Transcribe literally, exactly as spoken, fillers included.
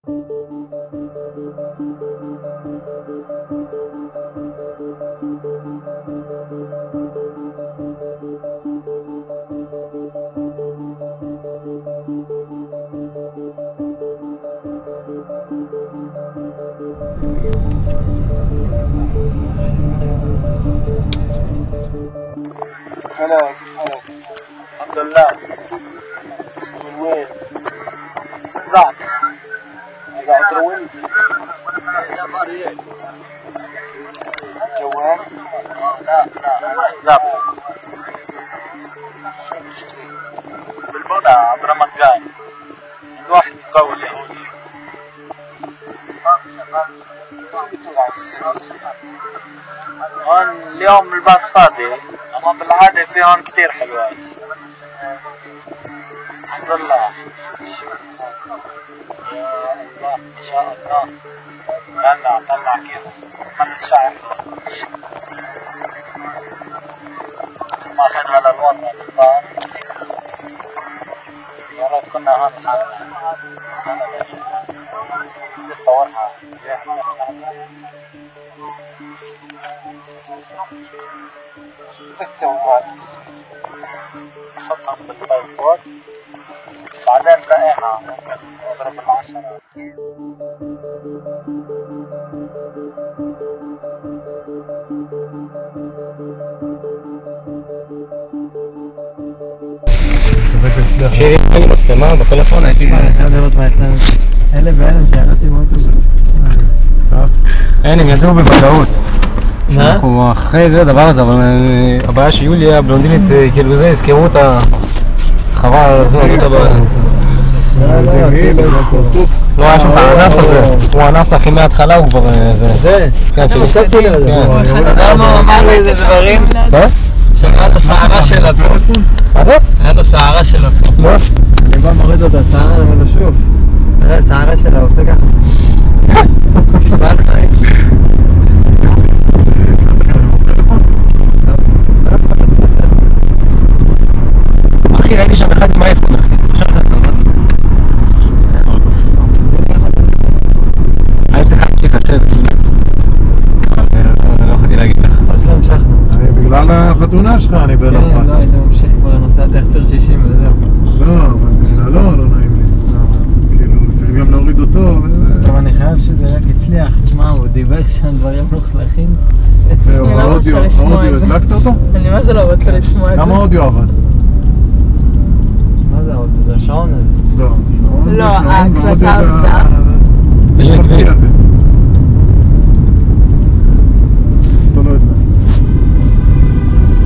هلا كيف حالك؟ الحمد لله. من وين؟ زعت زعت روينز جبارية جوال؟ لا لا لا شو بتشتري؟ بالبضع عند رمضان عند واحد مقاول يهودي. هون اليوم الباص فاضي، اما بالعادة في هون كتير حلوات. الحمد لله. يا الله ما شاء الله. طلع طلع كيف من الشعر ما اخذها للوطن بالباص. يا ريت كنا هون لحالنا. استنى بدي بدي اصورها جاهزة. بدك تسوي معك تحطهم بالفيسبوك بعدين بلاقيها ممكن اضرب العشرة. تمام بالتليفون اكيد هذا رد ما يتنام هلا بعلم شعرتي موجود يعني يدوب ببدعوت هو خير ده بعد اباش يوليا بلوندينة كيلوزيس كيموتا خبر طبعا لو عشان عناصر وعناصر كميات خلاوي كان في لا ما معنى الدبرين هذا ساعة شيء لفوق هذا ساعة شيء لفوق يبقى مريض ده ساعة ولا شوف هذا ساعة شيء لفوق أخي هذه شغلات ما يكون عايز تحكي كثير أنا أخذ إلى جدا أصلا شخص بقولنا خطونا شخاني بلا لا لا إذا مش شيء ولا نصاد يختار شيء من ذا لا لا لا نايم كيلو اليوم نريد אותו طبعا אני חייב שזה רק יצליח, תשמע, הוא דיבר שם דברים מוכלכים. האודיו, האודיו, הדלקת אותו? אני מה זה לא רוצה לשמוע את זה? גם האודיו עבד. מה זה האודיו? זה השעון הזה? לא, לא, ההקלטה עבדה.